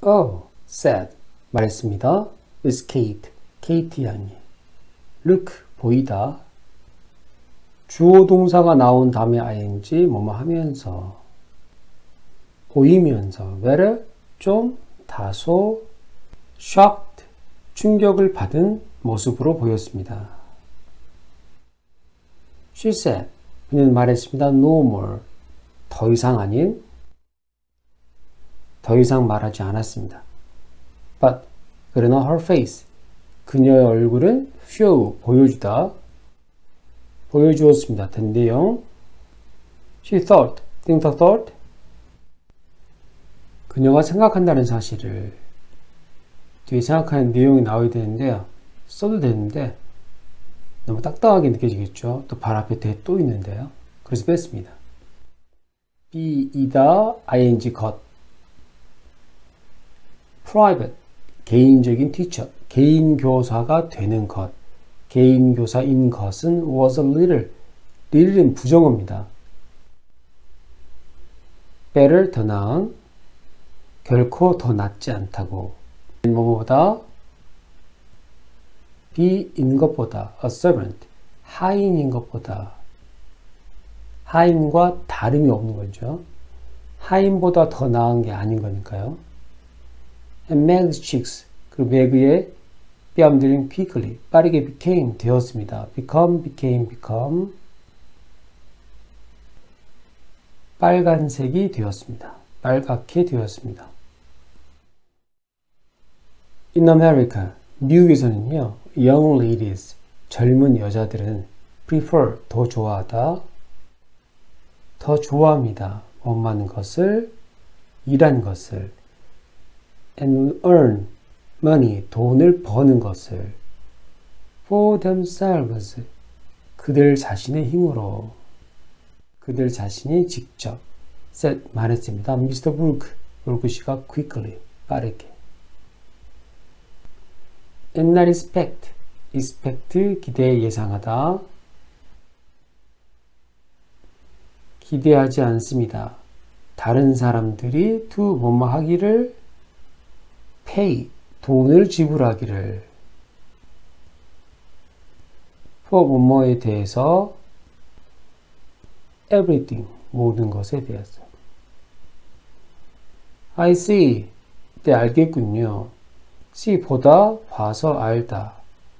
Oh, said. 말했습니다. Miss Kate. 케이티 양이. Look, 보이다. 주어 동사가 나온 다음에 ing, 뭐뭐 하면서. 보이면서. rather, 좀, 다소, shocked, 충격을 받은 모습으로 보였습니다. She said. 그는 말했습니다. No more. 더 이상 아닌, 더 이상 말하지 않았습니다. But, 그러나 her face, 그녀의 얼굴은 show, 보여주었습니다. 텐데요. She thought, think the thought. 그녀가 생각한다는 사실을 뒤에 생각하는 내용이 나와야 되는데요. 써도 되는데 너무 딱딱하게 느껴지겠죠. 또 발 앞에 대 또 있는데요. 그래서 뺐습니다. B이다 ing 것. Private, 개인적인 teacher, 개인 교사가 되는 것. 개인 교사인 것은 was a little. little은 부정어입니다. better, 더 나은, 결코 더 낫지 않다고. 뭐뭐보다, be인 것보다, a servant, 하인인 것보다, 하인과 다름이 없는 거죠. 하인보다 더 나은 게 아닌 거니까요. And Meg's cheeks, 그리고 맥의 뺨들은 quickly, 빠르게 became, 되었습니다. became, 빨간색이 되었습니다. 빨갛게 되었습니다. In America, 미국에서는요, young ladies, 젊은 여자들은 prefer, 더 좋아하다, 더 좋아합니다. 원하는 것을, 일한 것을, and earn money, 돈을 버는 것을, for themselves, 그들 자신의 힘으로, 그들 자신이 직접, said, 말했습니다. Mr. 브루크 씨가 quickly, 빠르게. And not expect, 기대, 예상하다, 기대하지 않습니다. 다른 사람들이 to 뭐뭐 하기를, pay, 돈을 지불하기를, for 뭐뭐에 대해서, everything, 모든 것에 대해서. I see, 네, 알겠군요. see, 보다, 봐서 알다.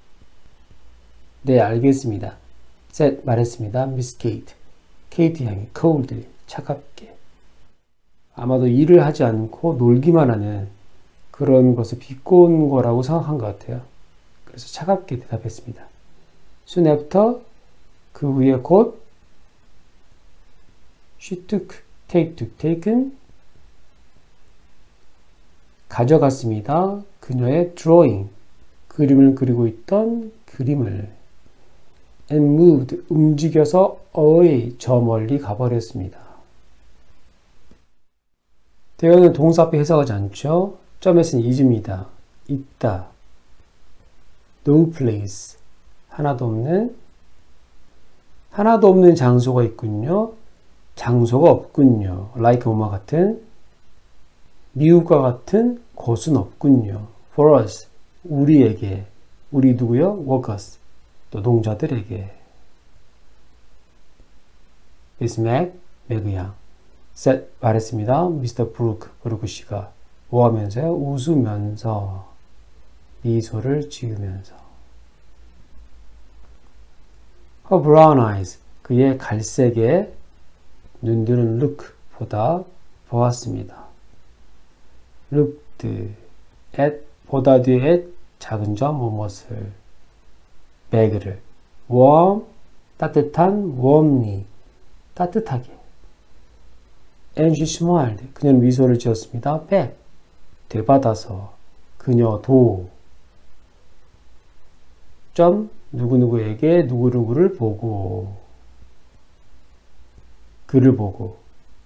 네, 알겠습니다. said, 말했습니다. Miss Kate, 케이티 양이 coldly, 차갑게. 아마도 일을 하지 않고 놀기만 하는 그런 것을 비꼬는 거라고 생각한 것 같아요. 그래서 차갑게 대답했습니다. Soon after, 그 후에 곧 she took, taken, 가져갔습니다. 그녀의 drawing, 그림을 그리고 있던 그림을 and moved, 움직여서 away, 저 멀리 가버렸습니다. 대어는 동사 앞에 해석하지 않죠. 점에서는 is입니다. 있다. No place, 하나도 없는 장소가 있군요. 장소가 없군요. like 뭐뭐 같은, 미국과 같은 곳은 없군요. for us, 우리에게, 우리 누구요? workers, 노동자들에게. Miss 맥 양, said, 말했습니다. Mr. 브루크 씨가 뭐 하면서요? 웃으면서, 미소를 지으면서. Her brown eyes, 그의 갈색의 눈들은 look, 보았습니다. looked at, 보다 뒤에 at, 작은 점, 무엇을, 배그를, warm, 따뜻한, warmly, 따뜻하게. And she smiled, 그녀는 미소를 지었습니다. back, 되받아서, 그녀도, 점, 누구누구에게 누구누구를 보고, 그를 보고.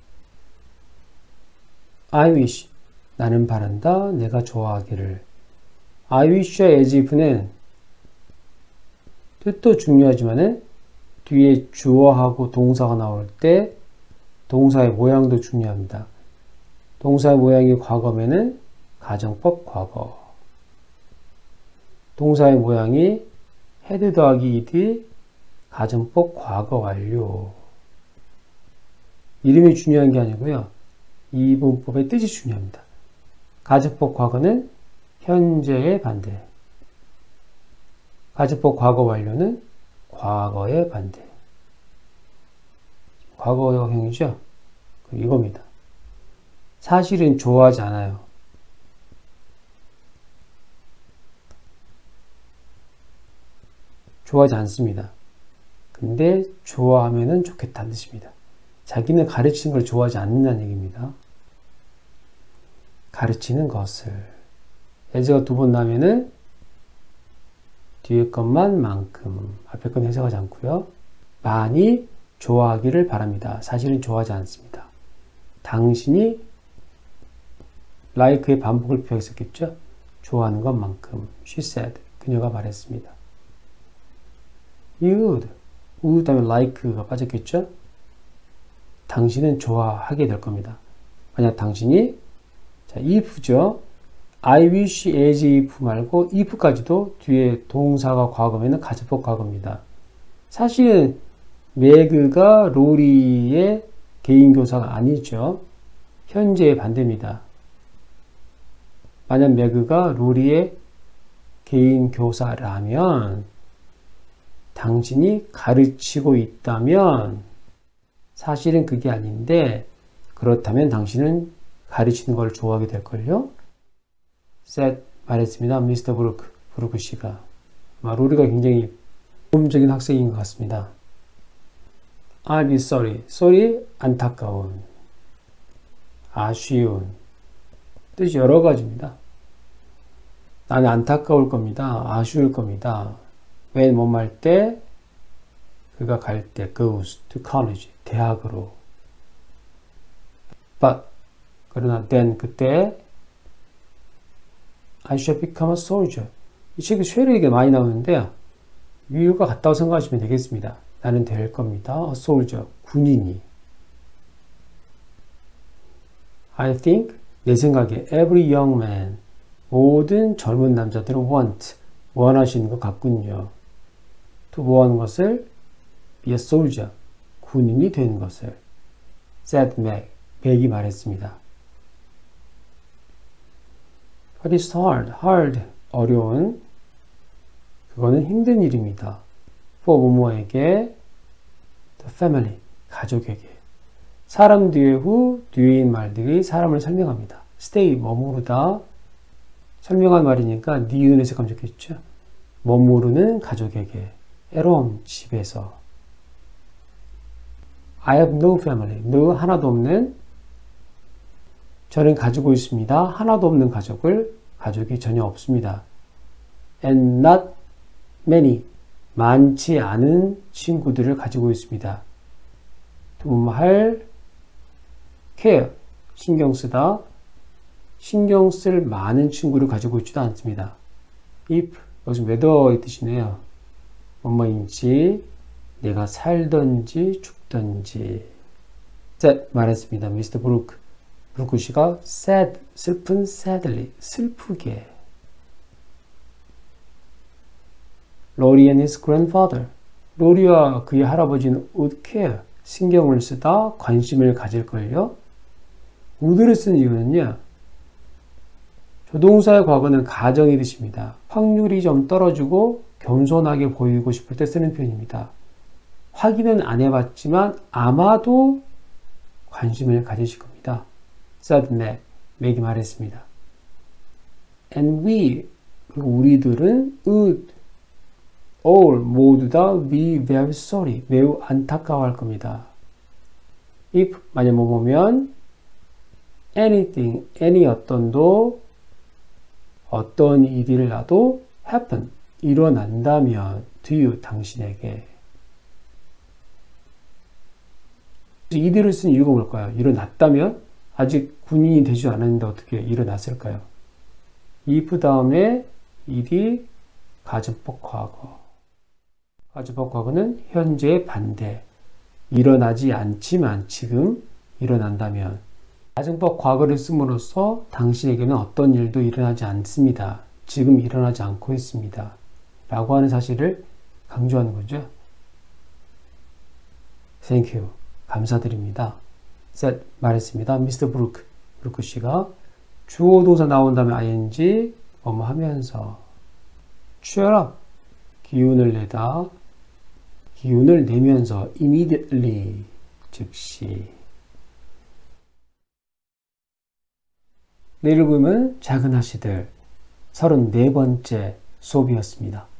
I wish, 나는 바란다, 내가 좋아하기를. I wish와 as if는 뜻도 중요하지만은 뒤에 주어하고 동사가 나올 때 동사의 모양도 중요합니다. 동사의 모양이 과거면은 가정법 과거. 동사의 모양이 had 더하기 ed 가정법 과거 완료. 이름이 중요한 게 아니고요. 이 문법의 뜻이 중요합니다. 가정법 과거는 현재의 반대. 가정법 과거 완료는 과거의 반대. 과거형이죠? 이겁니다. 사실은 좋아하지 않아요. 좋아하지 않습니다. 근데 좋아하면은 좋겠다는 뜻입니다. 자기는 가르치는 걸 좋아하지 않는다는 얘기입니다. 가르치는 것을. 예제가 두 번 나면은 뒤에 것만 만큼, 앞에 건 해석하지 않고요. 많이 좋아하기를 바랍니다. 사실은 좋아하지 않습니다. 당신이 like의 반복을 표현했었겠죠? 좋아하는 것만큼. She said. 그녀가 말했습니다. You'd. would 다음에 like가 빠졌겠죠? 당신은 좋아하게 될 겁니다. 만약 당신이 자, if죠. I wish as if 말고 if까지도 뒤에 동사가 과거면 가정법 과거입니다. 사실은 매그가 로리의 개인교사가 아니죠. 현재의 반대입니다. 만약 매그가 로리의 개인교사라면 당신이 가르치고 있다면 사실은 그게 아닌데 그렇다면 당신은 가르치는 걸 좋아하게 될걸요? said 말했습니다. 미스터 브루크 씨가. 로리가 굉장히 모범적인 학생인 것 같습니다. I'll be sorry. sorry 안타까운, 아쉬운 뜻이 여러 가지입니다. 나는 안타까울 겁니다. 아쉬울 겁니다. when 뭐할 때 그가 갈 때 goes to college 대학으로. but 그러나 then 그때 I shall become a soldier. 이 책에 shall이 되게 많이 나오는데요. 위유가 같다고 생각하시면 되겠습니다. 나는 될 겁니다. A soldier, 군인이. I think, 내 생각에 every young man, 모든 젊은 남자들은 want, 원하시는 것 같군요. to 뭐하는 것을? be a soldier, 군인이 되는 것을. said Meg, 맥이 말했습니다. But it's hard, 어려운. 그거는 힘든 일입니다. for 뭐뭐에게, the family, 가족에게. 사람 뒤에 뒤에인 말들이 사람을 설명합니다. stay, 머무르다. 설명한 말이니까 니은 해석하면 좋겠죠. 머무르는 가족에게. at home, 집에서. I have no family, no 하나도 없는. 저는 가지고 있습니다. 하나도 없는 가족이 전혀 없습니다. And not many, 많지 않은 친구들을 가지고 있습니다. 할 care, 신경 쓰다. 신경 쓸 많은 친구를 가지고 있지도 않습니다. if, 여기서 whether의 뜻이네요. 뭐뭐인지, 내가 살던지 죽던지. said, 말했습니다. 미스터 브루크 씨가 sad, 슬픈 sadly, 슬프게. 로리 and his grandfather, 로리와 그의 할아버지는 would care, 신경을 쓰다, 관심을 가질걸요. would를 쓴 이유는요. 조동사의 과거는 가정의 뜻입니다. 확률이 좀 떨어지고 겸손하게 보이고 싶을 때 쓰는 표현입니다. 확인은 안 해봤지만 아마도 관심을 가지실 겁니다. said Meg, 맥이 말했습니다. And we, 우리들은 would all, 모두 다 be very sorry, 매우 안타까워할 겁니다. if, 만약 뭐뭐면 anything, any 어떤도 어떤 일이라도 happen, 일어난다면 to you, 당신에게. 이들을 쓴 이유가 뭘까요? 일어났다면? 아직 군인이 되지 않았는데 어떻게 일어났을까요? if 다음에 일이 가정법 과거. 가정법 과거는 현재의 반대. 일어나지 않지만 지금 일어난다면. 가정법 과거를 씀으로써 당신에게는 어떤 일도 일어나지 않습니다. 지금 일어나지 않고 있습니다. 라고 하는 사실을 강조하는 거죠. Thank you. 감사드립니다. said 말했습니다. Mr. 브루크 씨가 주어 동사 나온 다음에 ing 뭐뭐 하면서 cheer up. 기운을 내다. 기운을 내면서 immediately 즉시. 내일 보면 작은 아씨들 34번째 수업이었습니다.